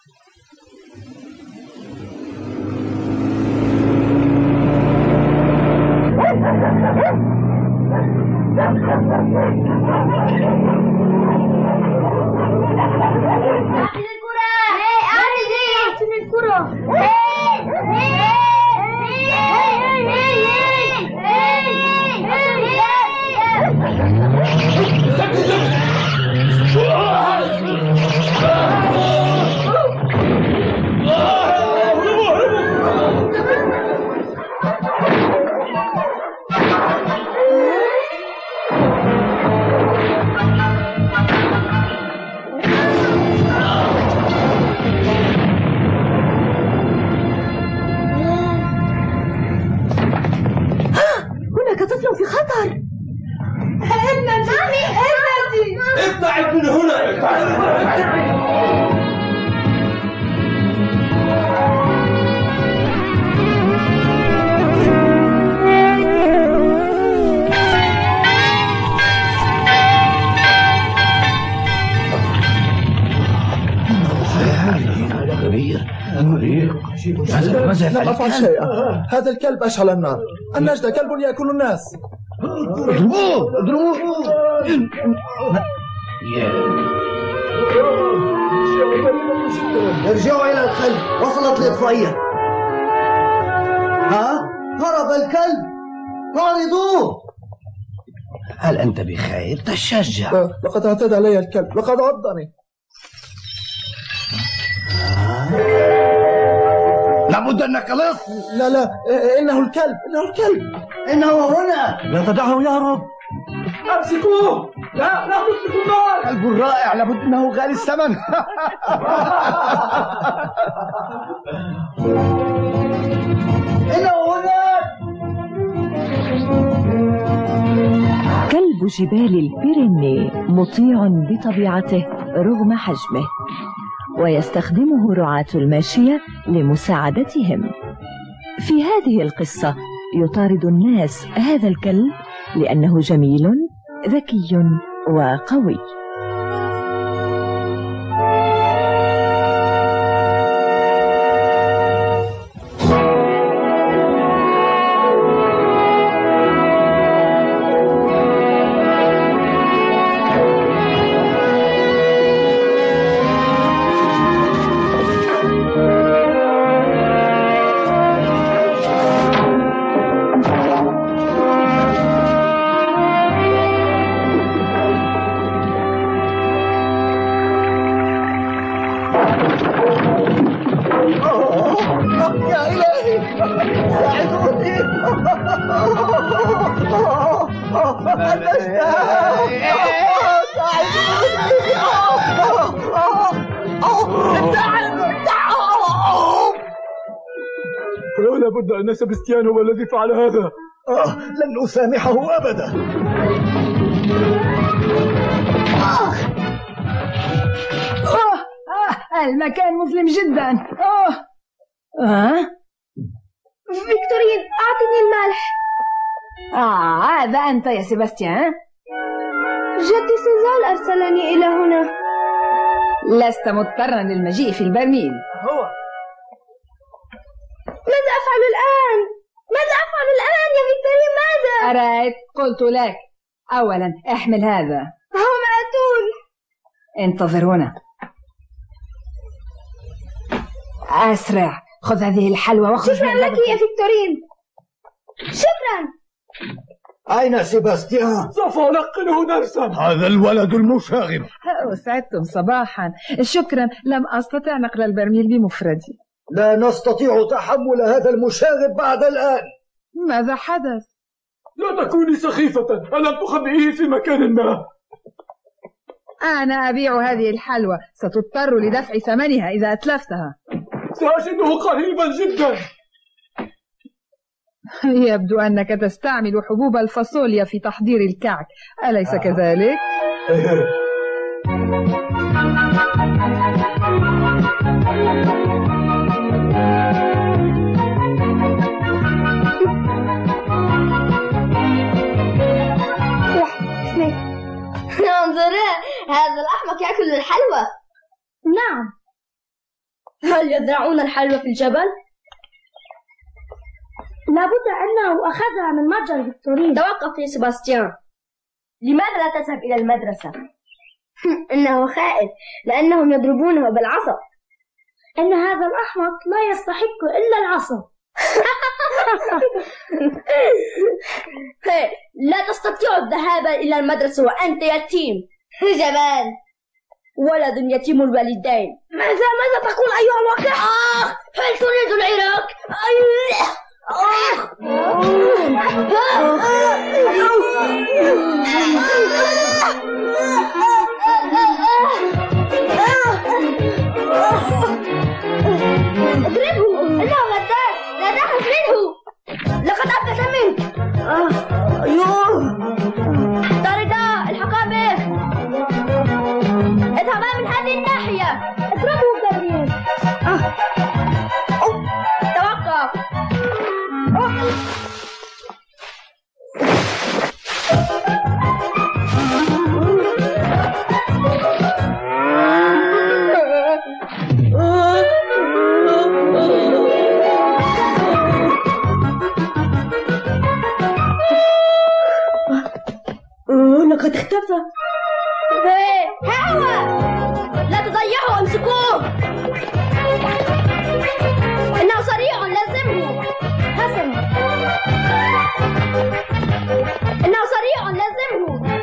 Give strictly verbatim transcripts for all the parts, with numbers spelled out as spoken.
لم أفعل شيئا. هذا الكلب أشعل النار. النجدة كلب يأكل الناس. اضربوه اضربوه. ارجعوا إلى الخلف، وصلت الإطفائية. ها؟ هرب الكلب، طاردوه. هل أنت بخير؟ تشجع. لقد اعتدى علي الكلب، لقد عضني. لابد أنك لص. لا لا، إنه الكلب، إنه الكلب، إنه هنا. لا تدعه يهرب. أمسكوه. لا لا تطلقوا النار. كلب رائع، لابد أنه غالي الثمن. إنه هنا. كلب جبال البيريني مطيع بطبيعته رغم حجمه، ويستخدمه رعاة الماشية لمساعدتهم. في هذه القصة يطارد الناس هذا الكلب لأنه جميل ذكي وقوي. لابد أن سبستيان هو الذي فعل هذا. آه، لن أسامحه أبدا. آه. آه. المكان مظلم جدا. آه. آه. فيكتورين، أعطني الملح. آه هذا أنت يا سيباستيان؟ جدي سيزال أرسلني إلى هنا. لست مضطرا للمجيء في البرميل. هو ماذا أفعل الآن؟ ماذا أفعل الآن يا فيكتورين؟ ماذا؟ أرأيت قلت لك. أولا احمل هذا. هم آتون. انتظر هنا. أسرع، خذ هذه الحلوى واخرج. شكرا لك يا فيكتورين. شكرا. أين سيباستيان؟ سوف أنقله درسا. هذا الولد المشاغب. أسعدتم صباحا. شكرا، لم أستطع نقل البرميل بمفردي. لا نستطيع تحمل هذا المشاغب بعد الآن. ماذا حدث؟ لا تكوني سخيفة، ألم تخبئيه في مكان ما؟ أنا أبيع هذه الحلوى، ستضطر لدفع ثمنها إذا أتلفتها. سأجده قريبا جدا. يبدو أنك تستعمل حبوب الفاصوليا في تحضير الكعك، أليس آه. كذلك؟ انظر، هذا الأحمق يأكل الحلوى. نعم، هل يزرعون الحلوى في الجبل؟ لابد أنه أخذها من متجر فيكتورين. توقف يا سيباستيان، لماذا لا تذهب إلى المدرسة؟ إنه خائف لأنهم يضربونه بالعصا. إن هذا الأحمق لا يستحق إلا العصا. لا تستطيع الذهاب إلى المدرسة وأنت يتيم. جبان، ولد يتيم الوالدين. ماذا ماذا تقول أيها الواقع؟ آه، هل تريد العراق؟ اضربه، إنه غدار، لا تخف منه، لقد أفلت منك. أيوه طاردا، الحقا به، اذهبا من هذه الناحية. اضربه جابرييل. توقف. لقد اختفى. ها هو، لا تضيعه، امسكوه، إنه سريع، لازمه. حسن، إنه سريع، لازمه.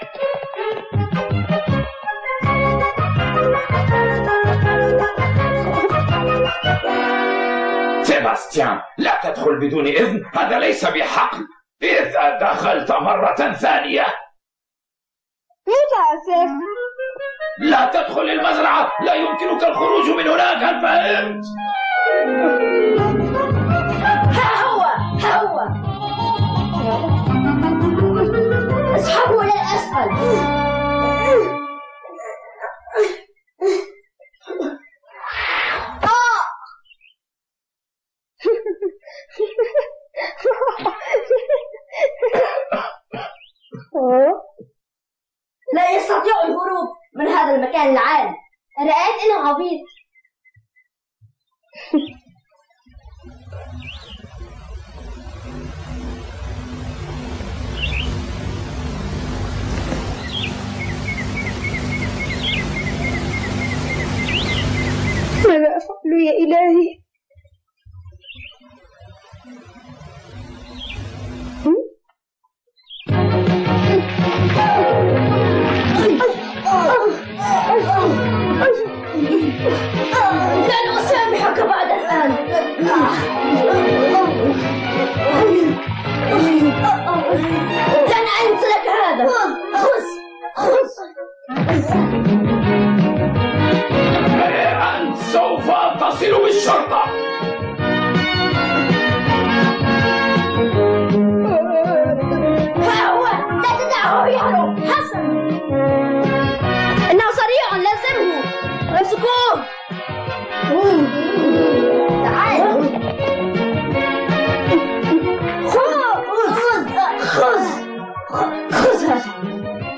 سيباستيان، لا تدخل بدون إذن، هذا ليس بحقل. إذا دخلت مرة ثانية متأسف. لا تدخل المزرعة، لا يمكنك الخروج من هناك، هل فهمت؟ ها هو، ها هو، اسحبوا إلى الأسفل. لا يستطيع الهروب من هذا المكان العالي. رأيت إنه عبيط. ماذا أفعل يا إلهي؟ لن أسامحك بعد الآن. لن أنسى لك هذا. خذ خذ. أنت سوف أتصل بالشرطة. ها هو، لا تدعه يهرب. حسن، إنه سريع، لازمه. امسكوه. تعال. خذ خذ خذ هذا.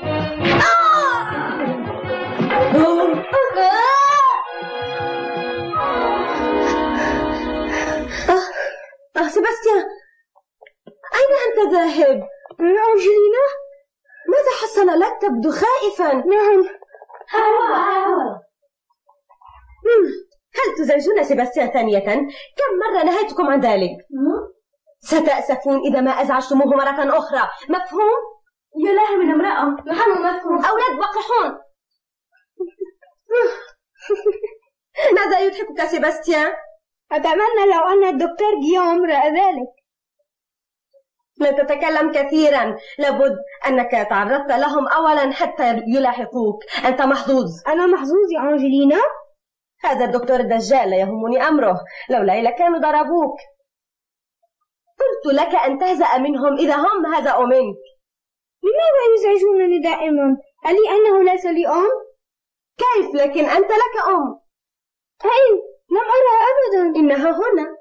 آه سيباستيان، أين أنت ذاهب؟ أنجلينا؟ ماذا حصل لك؟ تبدو خائفا. نعم. ها هو ها هو. هل تزعجون سيباستيان ثانية؟ كم مرة نهيتكم عن ذلك؟ ستأسفون إذا ما أزعجتموه مرة أخرى، مفهوم؟ يا لها من امرأة، نحن مفهوم. أولاد وقحون. ماذا يضحكك سيباستيان؟ أتمنى لو أن الدكتور جيوم رأى ذلك. لا تتكلم كثيرا، لابد أنك تعرضت لهم أولا حتى يلاحقوك. أنت محظوظ. أنا محظوظ يا أنجلينا؟ هذا الدكتور دجال لا يهمني أمره، لولا لكانوا ضربوك. قلت لك أن تهزأ منهم إذا هم هزأوا منك. لماذا يزعجونني دائما؟ ألي أنه ليس لي أم؟ كيف؟ لكن أنت لك أم. أين؟ لم أرها أبدا. إنها هنا.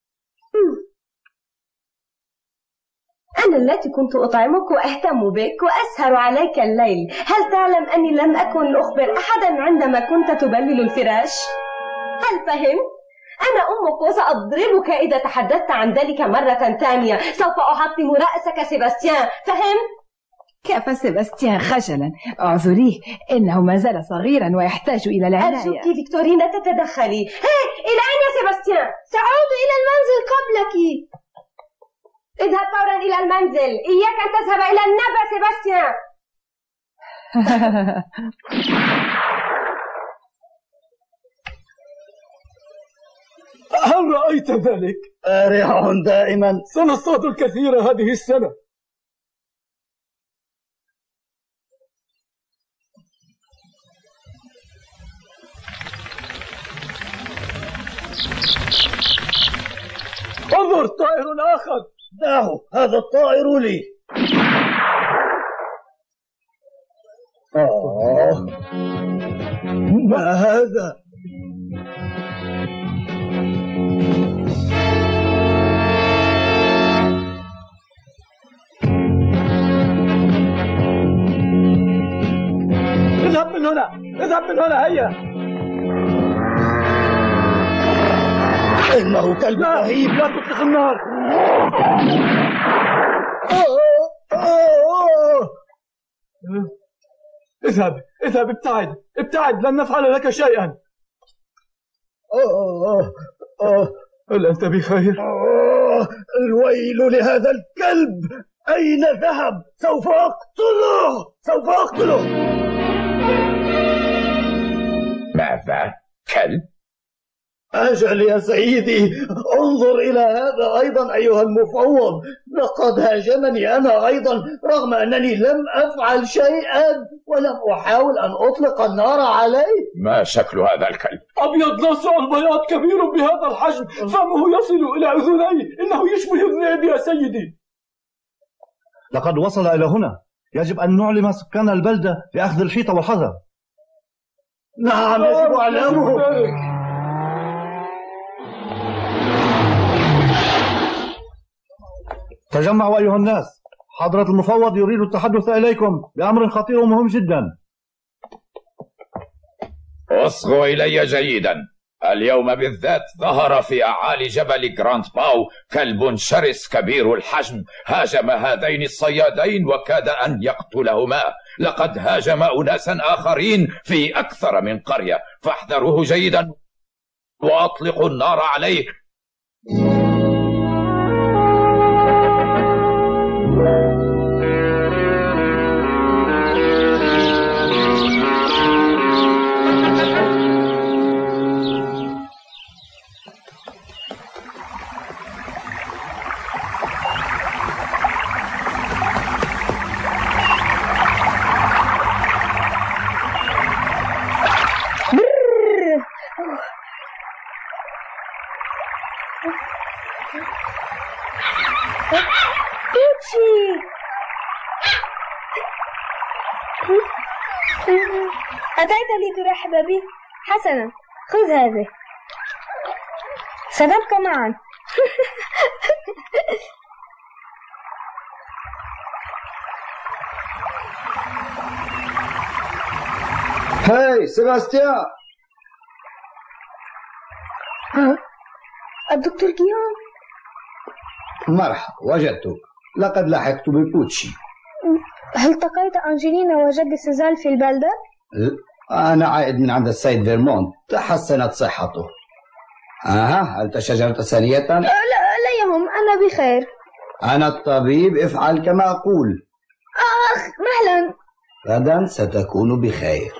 أنا التي كنت أطعمك وأهتم بك وأسهر عليك الليل. هل تعلم أني لم أكن أخبر أحدا عندما كنت تبلل الفراش؟ هل فهمت؟ أنا أمك وسأضربك إذا تحدثت عن ذلك مرة ثانية. سوف أحطم رأسك سيباستيان، فهمت؟ كفى سيباستيان خجلا، اعذريه إنه ما زال صغيرا ويحتاج إلى العناية. أرجوك فيكتورينا تتدخلي. هي إلى أين يا سيباستيان؟ سأعود إلى المنزل قبلك. اذهب فورا إلى المنزل، إياك أن تذهب إلى النبأ سيباستيان. هل رأيت ذلك؟ آرع دائما. سنصطاد الكثير هذه السنة. انظر، طائر آخر. دعه، هذا الطائر لي. آه. ما هذا؟ اذهب من هنا، اذهب من هنا، هيا. إنه كلب رهيب. لا تطلق النار. اذهب، اذهب، ابتعد، ابتعد، لن نفعل لك شيئا. هل أنت بخير؟ الويل لهذا الكلب، أين ذهب؟ سوف أقتله، سوف أقتله. ماذا؟ كلب؟ أجل يا سيدي، انظر إلى هذا أيضا أيها المفوض. لقد هاجمني أنا أيضا رغم أنني لم أفعل شيئا ولم أحاول أن أطلق النار عليه. ما شكل هذا الكلب؟ أبيض ناصع البياض، كبير بهذا الحجم، فمه يصل إلى أذنيه، إنه يشبه الذئب يا سيدي. لقد وصل إلى هنا، يجب أن نعلم سكان البلدة بأخذ الحيطة والحذر. نعم، يجب أعلامه. تجمعوا أيها الناس، حضرة المفوض يريد التحدث إليكم بأمر خطير ومهم جدا. اصغوا إلي جيدا. اليوم بالذات ظهر في أعالي جبل جراند باو كلب شرس كبير الحجم، هاجم هذين الصيادين وكاد أن يقتلهما. لقد هاجم أناسا آخرين في أكثر من قرية، فاحذروه جيدا وأطلقوا النار عليه. أتيت لترحب بي؟ حسنا، خذ هذه، سنبقى معا. هاي سيباستيان. الدكتور جيوم. مرحبا، وجدتك. لقد لحقت ببوتشي. هل التقيت أنجلينا وجد سيزال في البلدة؟ أنا عائد من عند السيد فيرمونت، تحسنت صحته. أها، هل تشجرت ثانية؟ لا لا يهم، أنا بخير. أنا الطبيب، افعل كما أقول. آخ، مهلا. غدا ستكون بخير.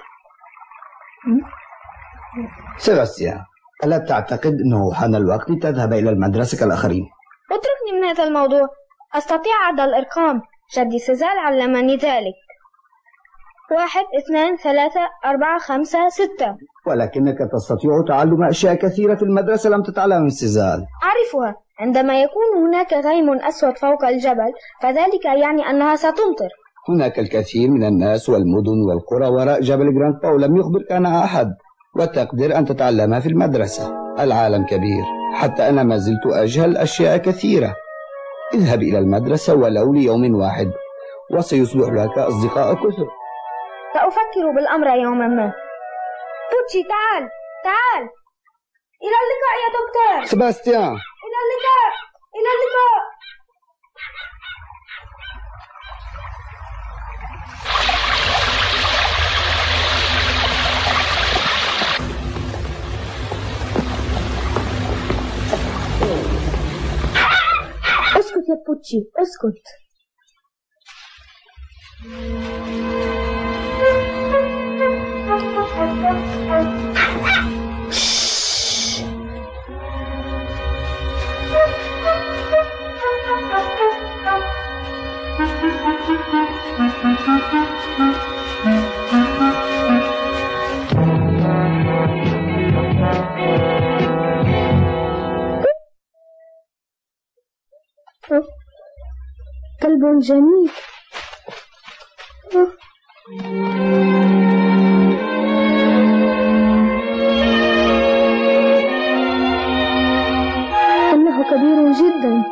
سيباستيان، ألا تعتقد أنه حان الوقت تذهب إلى المدرسة كالآخرين؟ اتركني من هذا الموضوع. أستطيع عد الأرقام، جدي سيزال علمني ذلك. واحد، اثنان، ثلاثة، أربعة، خمسة، ستة. ولكنك تستطيع تعلم أشياء كثيرة في المدرسة لم تتعلم من سيزال. أعرفها. عندما يكون هناك غيم أسود فوق الجبل فذلك يعني أنها ستمطر. هناك الكثير من الناس والمدن والقرى وراء جبل جراند باو لم يخبرك عنها أحد، وتقدر أن تتعلمها في المدرسة. العالم كبير، حتى أنا ما زلت أجهل أشياء كثيرة. اذهب إلى المدرسة ولو ليوم واحد وسيصبح لك أصدقاء كثر. سأفكر بالأمر يوما ما. بوتشي، تعال تعال. إلى اللقاء يا دكتور. سباستيان. إلى اللقاء. إلى اللقاء. اسكت يا بوتشي، اسكت. كلب جميل. إنه كبير جدا.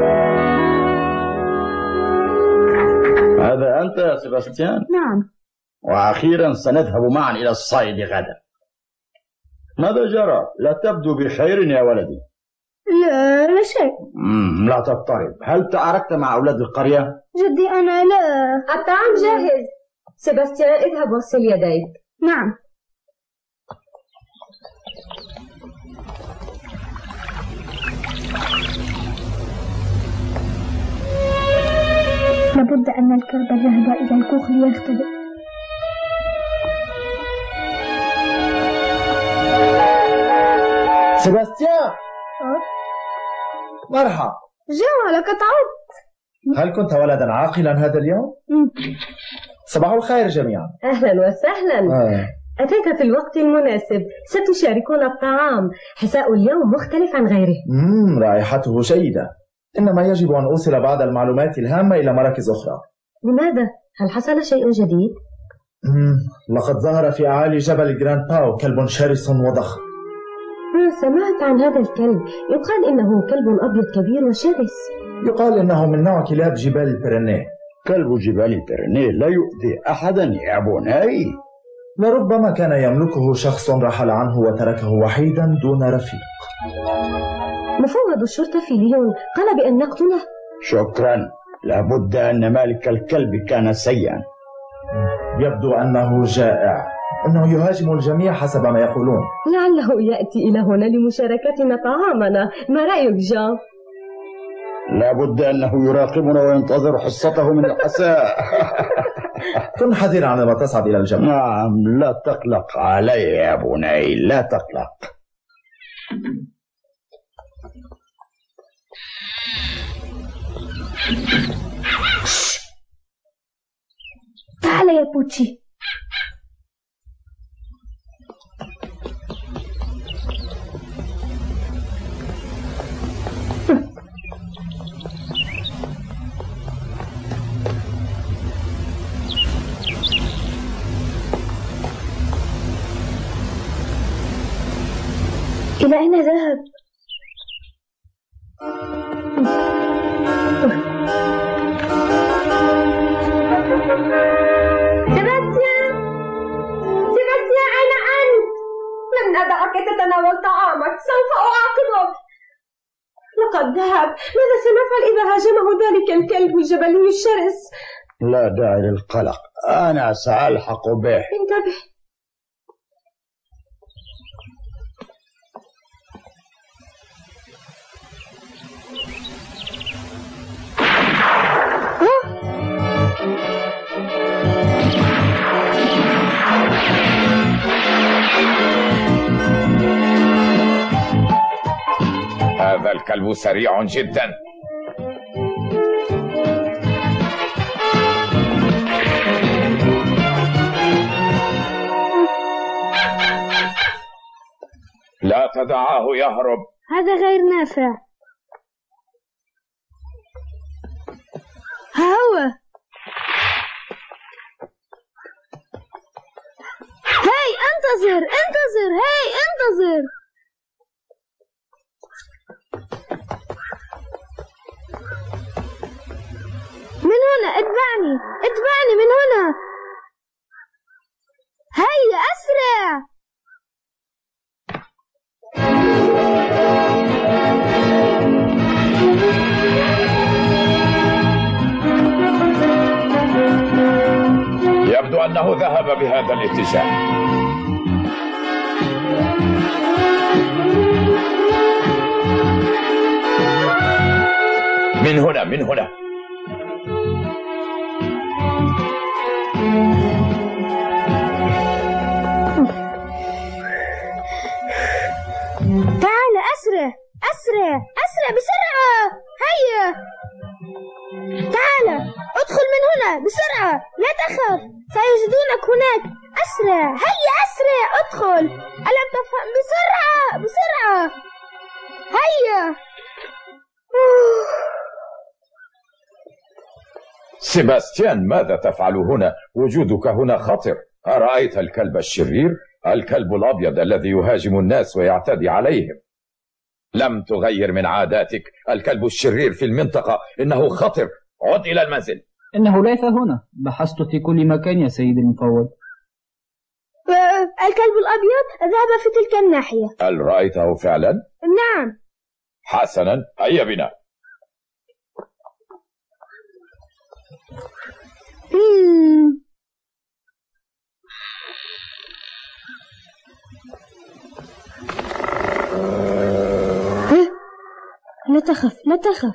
هذا أنت يا سيباستيان؟ نعم. وأخيرا سنذهب معا إلى الصيد غدا. ماذا جرى؟ لا تبدو بخير يا ولدي. لا لا شيء. مم لا تضطرب. هل تعاركت مع أولاد القرية؟ جدي أنا لا. الطعام جاهز. سيباستيان اذهب واغسل يديك. نعم. لابد أن الكلب ذهب إلى الكوخ ليختبئ. سيباستيان. مرحبا. جوا لقد عدت. هل كنت ولدا عاقلا هذا اليوم؟ صباح الخير جميعا. أهلا وسهلا. آه. أتيت في الوقت المناسب. ستشاركون الطعام. حساء اليوم مختلف عن غيره. مم رائحته جيدة. إنما يجب أن أوصل بعض المعلومات الهامة إلى مراكز أخرى. لماذا؟ هل حصل شيء جديد؟ مم. لقد ظهر في أعالي جبل جراند باو كلب شرس وضخم. سمعت عن هذا الكلب. يقال إنه كلب أبيض كبير وشرس. يقال إنه من نوع كلاب جبال البيرينيه. كلب جبال البيرينيه لا يؤذي أحدا يا بني. لربما كان يملكه شخص رحل عنه وتركه وحيدا دون رفيق. مفوض الشرطة في ليون قال بأن نقتله. شكرا. لابد أن مالك الكلب كان سيئا. يبدو أنه جائع. إنه يهاجم الجميع حسب ما يقولون. لعله يأتي إلى هنا لمشاركتنا طعامنا. ما رأيك جان؟ لابد أنه يراقبنا وينتظر حصته من الحساء. كن حذرا عندما تصعد إلى الجبل. نعم لا تقلق علي يا بني لا تقلق. تعال يا بوتشي. إلى أين ذهب؟ سيباستيان سيباستيان أين أنت؟ لن أدعك تتناول طعامك. سوف أعاقبك. لقد ذهب. ماذا سنفعل إذا هاجمه ذلك الكلب الجبلي الشرس؟ لا داعي للقلق. أنا سألحق به. انتبه. هذا الكلب سريع جدا. لا تدعه يهرب. هذا غير نافع. ها هو. هاي انتظر انتظر. هاي انتظر. من هنا. اتبعني اتبعني من هنا. هيا أسرع. أنه ذهب بهذا الاتجاه. من هنا من هنا. تعال أسرع أسرع أسرع بسرعة. هيا تعال ادخل من هنا بسرعة، لا تخف سيجدونك هناك. أسرع هيا أسرع ادخل. ألم تفهم؟ بسرعة بسرعة هيا. سيباستيان، ماذا تفعل هنا؟ وجودك هنا خطر. أرأيت الكلب الشرير؟ الكلب الأبيض الذي يهاجم الناس ويعتدي عليهم. لم تغير من عاداتك. الكلب الشرير في المنطقة، إنه خطر. عد إلى المنزل. إنه ليس هنا، بحثت في كل مكان يا سيدي المفوض. الكلب الأبيض ذهب في تلك الناحية. هل رأيته فعلا؟ نعم. حسنا، هيا بنا. مم. لا تخف لا تخف.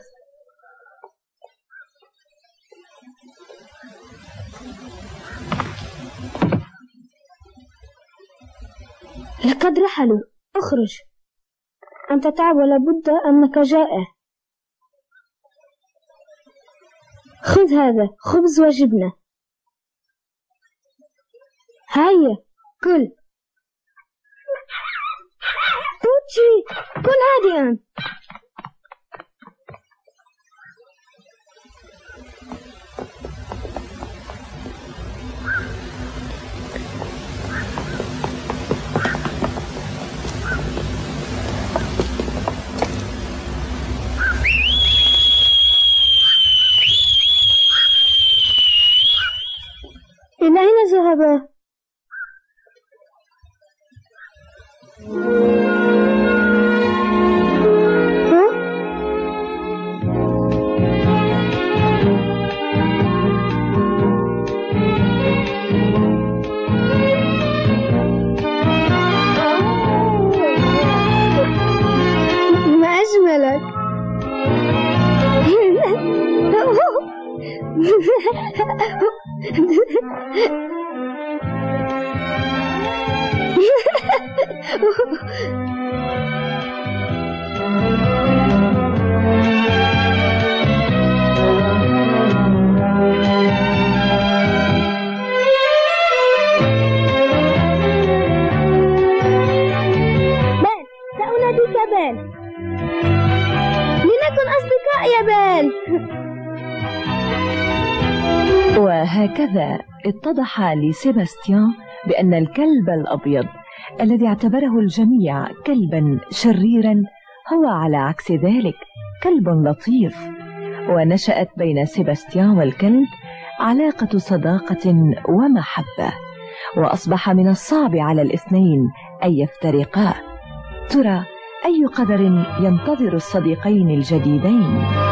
لقد رحلوا. اخرج. أنت تعب ولابد أنك جائع. خذ هذا خبز وجبنة. هيا كل. بوتشي كل هادئا. إلى أين ذهب؟ ما أجملك. بال، سأناديك بال. لنكن أصدقاء يا بال. وهكذا اتضح لسيباستيان بأن الكلب الأبيض الذي اعتبره الجميع كلبا شريرا هو على عكس ذلك كلب لطيف. ونشأت بين سيباستيان والكلب علاقة صداقة ومحبة، وأصبح من الصعب على الاثنين أن يفترقا. ترى أي قدر ينتظر الصديقين الجديدين؟